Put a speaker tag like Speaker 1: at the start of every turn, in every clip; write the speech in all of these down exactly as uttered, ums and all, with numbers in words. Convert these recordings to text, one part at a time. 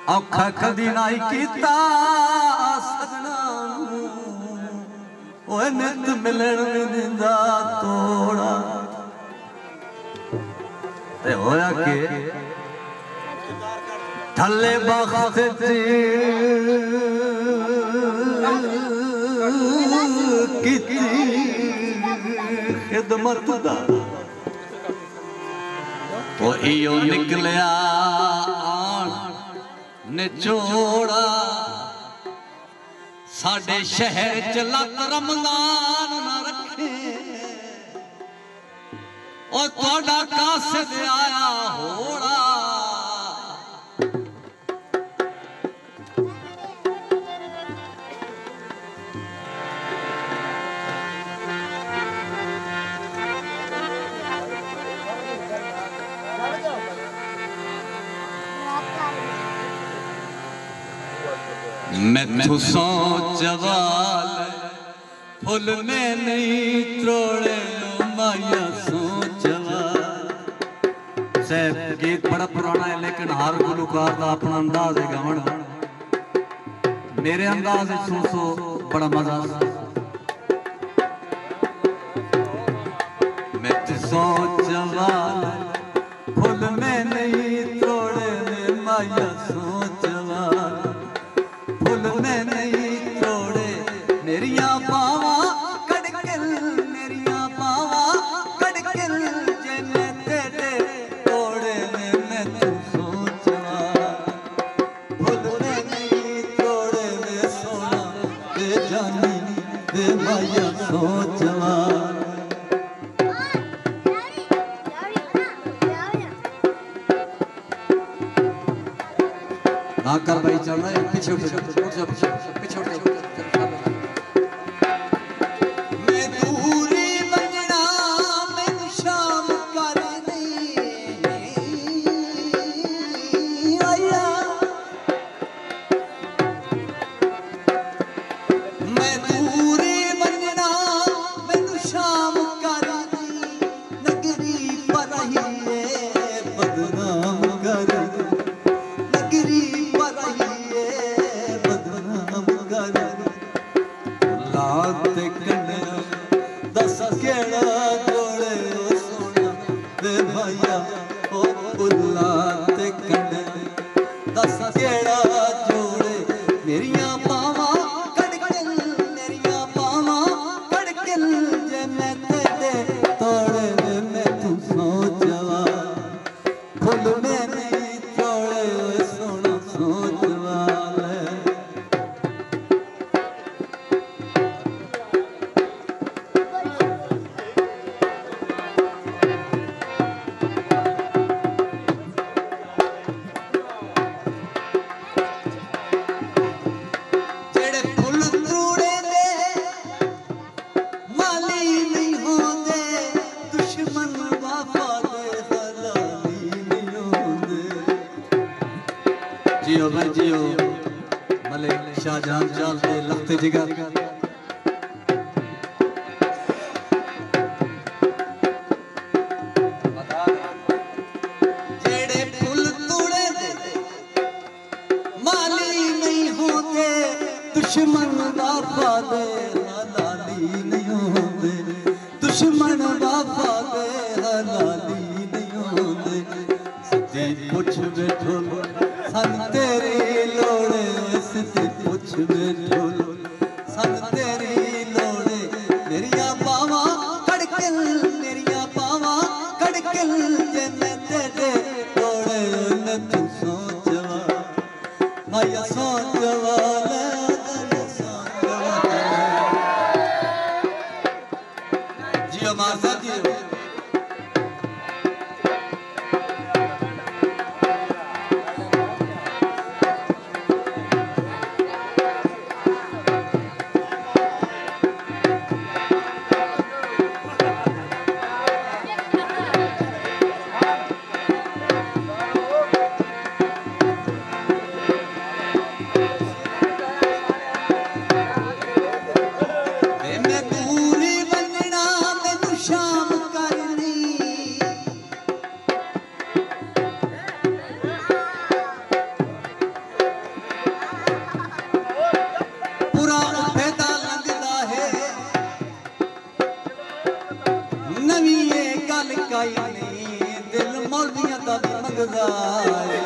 Speaker 1: औखा कदी नाई कीता सजना ओए नित मिलन दिंदा तोड़ा ते होया के थले बख्त की खिदमत दा वो इयो निकलिया निचोड़ा साडे शहर च लत रमजान ना रखे और थोड़ा कासिद आया होड़ा मैं तू सोच वाल फुल में नहीं त्रोड़े माया सोच वाल गीत बड़ा पुराना है लेकिन हर गुलकार का अपना अंदाज है गावन मेरे अंदाज सुन सो बड़ा मजा मैं तू सोच वाल फुल में नहीं त्रोड़े माया सोच वाल फुल में नहीं तोड़े मेरिया पावा कड़किल मेरिया पावा कड़किल जे मैं तेरे तोड़े मैं तू सोचवा फुल में नहीं तोड़े मैं सोना दे जानी दे माया सोचवा ना कर भाई चल रहा है पीछे उठ जा पीछे पीछे उठ जा मैं दूरी बनना मैं शाम कर दी आया मैं दूरी बनना मैं शाम कर दी नगरी पर ही बदनाम कर नगरी दस केड़ा जोड़े सोना दे भैया ओ बुल्ला ते कन्ने दस केड़ा जोड़े मेरिया पावा कड़किल मेरिया पावा कड़किल जे मैं तेरे तोड़े मैं तू सोचवा फुल में नहीं तोड़े सोना सोचवा जियो भाई जियो मलिक शाहजहां चाल दे लखते जिगर जेड़े फुल तोड़े दे माली नहीं होते दुश्मन वफा दे हलाली नहीं होते दुश्मन वफा दे हलाली नहीं होते सच्ची कुछ बैठो सन तेरी लोड़े सिद्धि पुछ बैठो सन तेरी लोड़े मेरिया पावा कड़किल मेरिया पावा कड़किल जे मैं तेरे लोड़े न तू सोचवा माया सोचवा जियो मासा जियो मैं दूरी बनना मैं शाम कर काई नहीं दिल मौलिया दा भी मंगदा है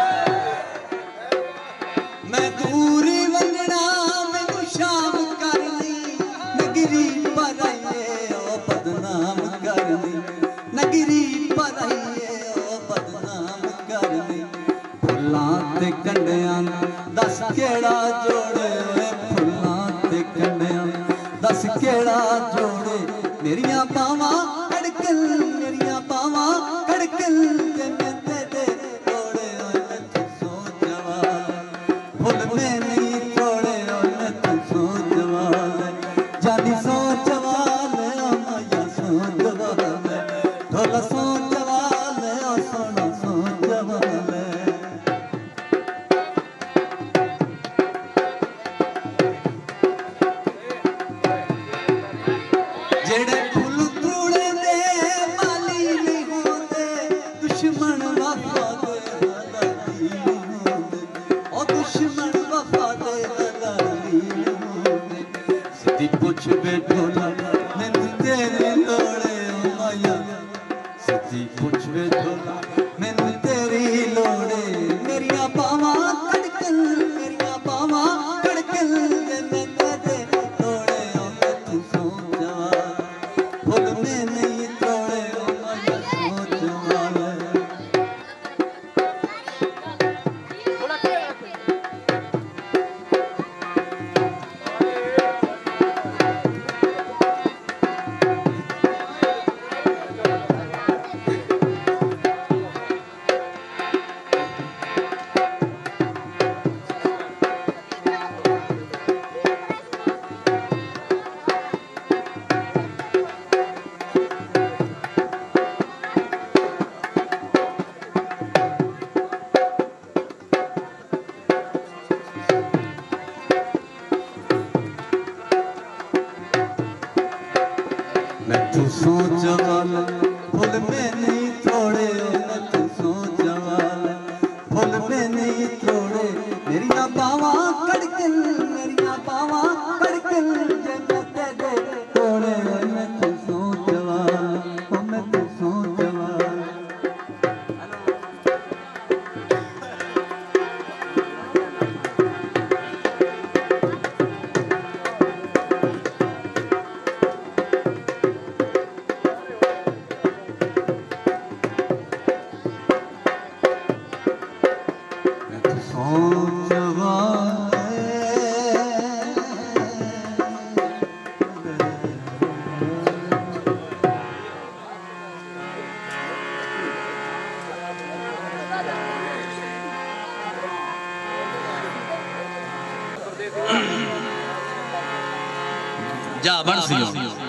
Speaker 1: मैं दूरी वंजना मैनू शाम करनी नगरी पर आइए ओ बदनाम करनी नगरी पर आइए ओ बदनाम करनी फुल्लां ते कंडियां दस केड़ा जोड़े फुल्लां ते कंडियां दस केड़ा जोड़े मेरिया बावां कड़कल मेरिया बावां कड़कल ते मैं तेरे तोड़े ओए तू सो जवान फुल में नहीं तोड़े ओए तू सो जवान जानी सो जवान ओ माया सो जवान ढोला सो जवान ओ सोना सो जवान जेड़े फुल तोड़े दे माली नहीं होंदे दुश्मन वफा दे हलाली नहीं होंदे ओ दुश्मन वफा दे हलाली नहीं होंदे सिद्धी पुछ बैठोला मैनू तेरी लोड़े ओ माया सिद्धी पुछ बैठोला मैनू तेरी लोड़े मेरिया बावां कड़कल मेरिया बावां कड़कल ते मैं तेरे तोड़े ओ मैं तू सो जवान फुल में नहीं तोड़े ओ माया सो जवान मैं तू सो जवान फुल में नहीं तोड़े मैं तू सो जवान फुल में नहीं तोड़े मेरिया बावां कड़कल मेरिया बावां कड़कल जे मैं तेरे तोड़े मैं तू सो जवान ओ मैं तू सो जवान
Speaker 2: जा बन सी